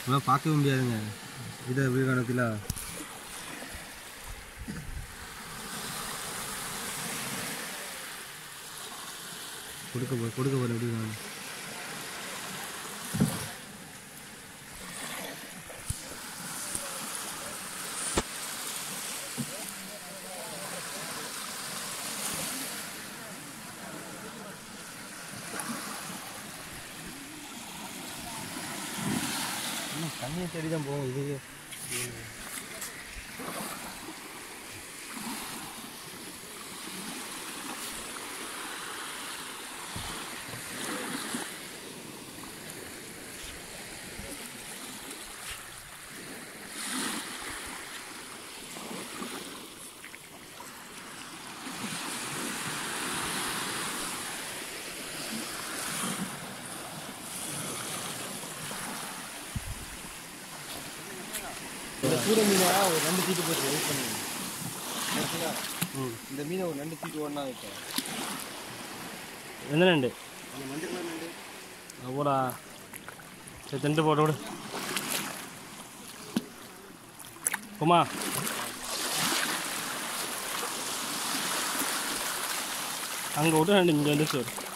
அதெல்லாம் பார்க்கவே முடியாதுங்க இதை வீகாணத்தில் கொடுக்க போகிறேன் எப்படி நான் தண்ணியை தேடி தான் போவோம் இது இந்த கூடை மீனை ஒரு 2 தீட்டு போட்டு வெயிட் பண்ணுங்க சரிங்களா இந்த மீனை ஒரு 2 தீட்டு ஒன்றா வைப்பேன் எந்த நண்டு அந்த மஞ்சள் கலர் நண்டு அவ்வளோ சரி திண்டு போட்டு விடு போமா அங்கே விட்டு 2 இங்கே வந்து சார்